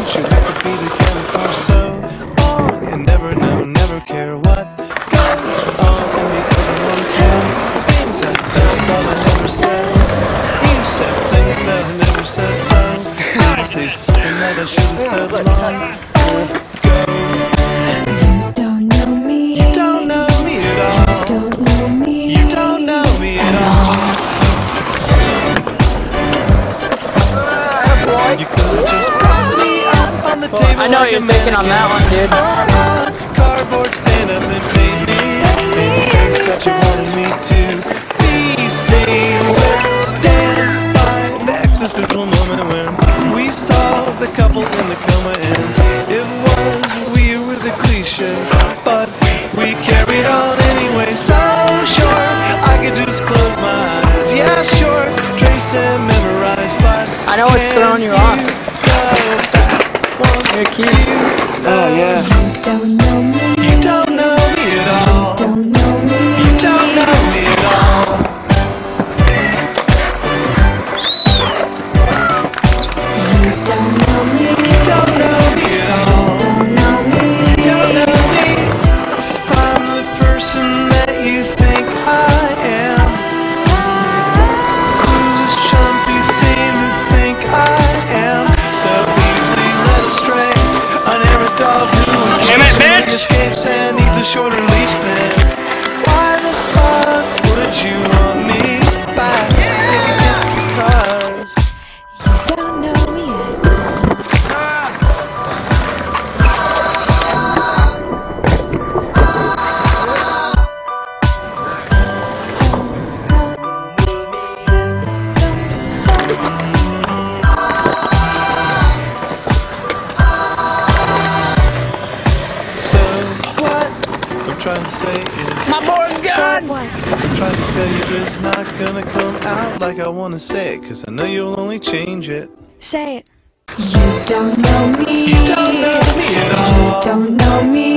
want you, we could be together for so long and never know, never care what goes on in the other one's head. Things I felt but I never said. You said things that I never said, so I'll say something that I should have said long ago. You don't know me. You don't know me at all. You don't know me. You don't know me at all. You could've just brought me up on the table. I know what you're thinking on that one, dude. Cardboard stand up and made me things that you wanted me to be seen. We're damned by the existential moment when we saw the couple in the coma, and it was weird with the cliche, but we carried on anyway. So sure, I could just close my eyes. Yeah, sure, trace and memorize, but I know what's throwing you off. Your keys. Oh yeah. You don't know me. You don't know me at all. You don't know me. You don't know me at all. You don't know me. You don't know me at all. You don't know me. You don't know me. If I'm the person that you think I am, whose chump you seem to think I am, so easily led astray. I never dog who escapes and needs a shorter leash than. Why the fuck would you want me back? Maybe it's because You don't know me yet. so what I'm trying to say is My board's gone! What? I'm trying to tell you it's not gonna come out like I wanna say it, cause I know you'll only change it. Say it. You don't know me. You don't know me at all. You don't know me.